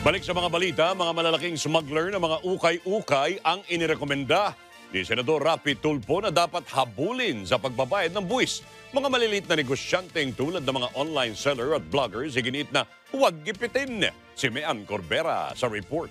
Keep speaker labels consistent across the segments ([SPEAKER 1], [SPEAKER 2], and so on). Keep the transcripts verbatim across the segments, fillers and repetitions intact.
[SPEAKER 1] Balik sa mga balita, mga malalaking smuggler na mga ukay-ukay ang inirekomenda ni Senador Raffy Tulfo na dapat habulin sa pagbabayad ng buwis. Mga maliliit na negosyanteng tulad ng mga online seller at vloggers iginit na huwag gipitin. Si Mean Corbera sa report.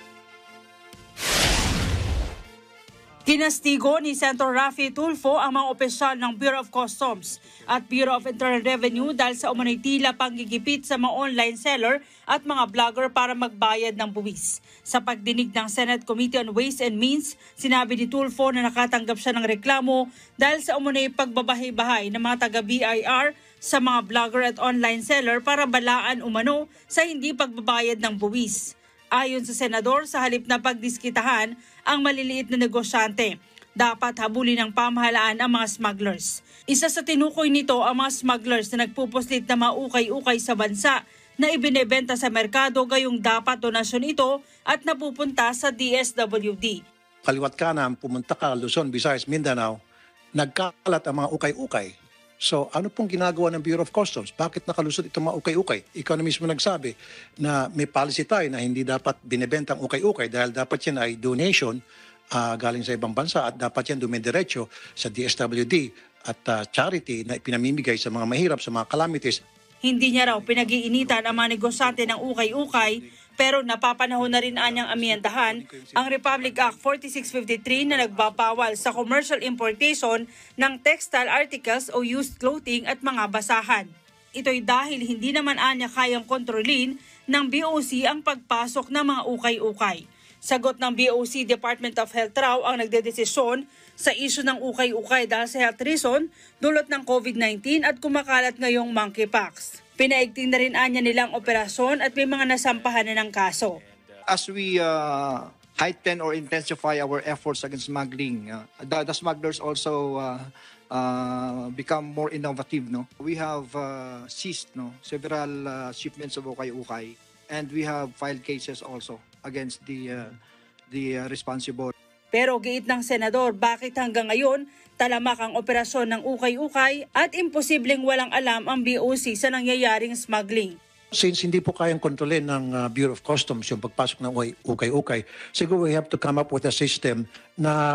[SPEAKER 2] Kinastigo ni Senator Raffy Tulfo ang mga opisyal ng Bureau of Customs at Bureau of Internal Revenue dahil sa umunay tila panggigipit sa mga online seller at mga vlogger para magbayad ng buwis. Sa pagdinig ng Senate Committee on Ways and Means, sinabi ni Tulfo na nakatanggap siya ng reklamo dahil sa umunay pagbabahay-bahay ng mga taga-B I R sa mga vlogger at online seller para balaan umano sa hindi pagbabayad ng buwis. Ayon sa senador, sa halip na pagdiskitahan ang maliliit na negosyante, dapat habulin ng pamahalaan ang mga smugglers. Isa sa tinukoy nito ang mga smugglers na nagpupuslit na mga ukay-ukay sa bansa na ibinebenta sa merkado gayong dapat donasyon ito at napupunta sa D S W D.
[SPEAKER 3] Kaliwat kanan, pumunta ka Luzon, Visayas, Mindanao, nagkalat ang mga ukay-ukay. So ano pong ginagawa ng Bureau of Customs? Bakit nakalusot itong mga ukay-ukay? Ikaw na mismo nagsabi na may policy tayo na hindi dapat binibenta ang ukay-ukay dahil dapat yan ay donation uh, galing sa ibang bansa at dapat yan dumidiretso sa D S W D at uh, charity na ipinamimigay sa mga mahirap, sa mga calamities.
[SPEAKER 2] Hindi niya raw pinag-iinitan ang mga negosyante ng ukay-ukay pero napapanahon na rin anyang amyendahan ang Republic Act forty-six fifty-three na nagbabawal sa commercial importation ng textile articles o used clothing at mga basahan. Ito'y dahil hindi naman anya kayang kontrolin ng B O C ang pagpasok ng mga ukay-ukay. Sagot ng B O C Department of Health raw ang nagdedesisyon sa isyu ng ukay-ukay dahil sa health reason dulot ng COVID nineteen at kumakalat ngayong monkeypox. Pinaigting na rin anya nilang operasyon at may mga nasampahan na ng kaso.
[SPEAKER 4] As we uh, heighten or intensify our efforts against smuggling, uh, the, the smugglers also uh, uh, become more innovative. No? We have uh, seized no, several uh, shipments of ukay-ukay and we have filed cases also against the, uh, the uh, responsible.
[SPEAKER 2] Pero giit ng senador, bakit hanggang ngayon talamak ang operasyon ng ukay-ukay at imposibleng walang alam ang B O C sa nangyayaring smuggling?
[SPEAKER 3] Since hindi po kayang kontrolin ng uh, Bureau of Customs yung pagpasok ng ukay-ukay, siguro we have to come up with a system na,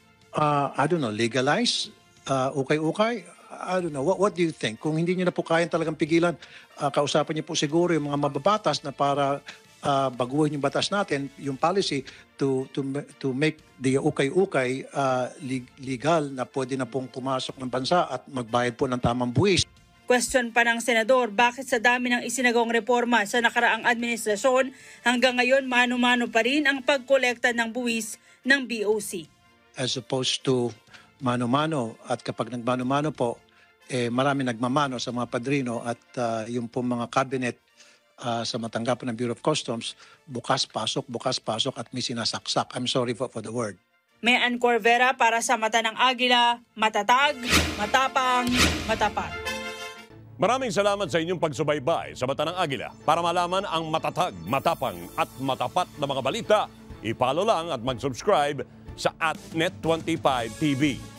[SPEAKER 3] uh, I don't know, legalize uh, ukay-ukay? I don't know. What, what do you think? Kung hindi nyo na po kayang talagang pigilan, uh, kausapan nyo po siguro yung mga mababatas na para uh, baguhin yung batas natin, yung policy to to to make the ukay-ukay uh, legal na pwede na pong pumasok ng bansa at magbayad po ng tamang buwis.
[SPEAKER 2] Question pa ng senador, bakit sa dami ng isinagawang reforma sa nakaraang administrasyon, hanggang ngayon mano-mano pa rin ang pagkolekta ng buwis ng B O C?
[SPEAKER 3] As opposed to mano-mano, at kapag nagmano-mano po, eh, marami nagmamano sa mga padrino at uh, yung po mga cabinet uh, sa matanggapan ng Bureau of Customs, bukas pasok, bukas pasok at may sinasaksak. I'm sorry for, for the word.
[SPEAKER 2] Mean Corbera para sa Mata ng Agila, matatag, matapang, matapat.
[SPEAKER 1] Maraming salamat sa inyong pagsubaybay sa Mata ng Agila. Para malaman ang matatag, matapang at matapat na mga balita, ipalo lang at mag-subscribe sa at net twenty-five T V.